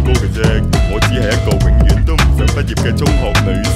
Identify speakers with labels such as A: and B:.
A: 嘅啫，我只係一個永遠都唔想畢業嘅中學女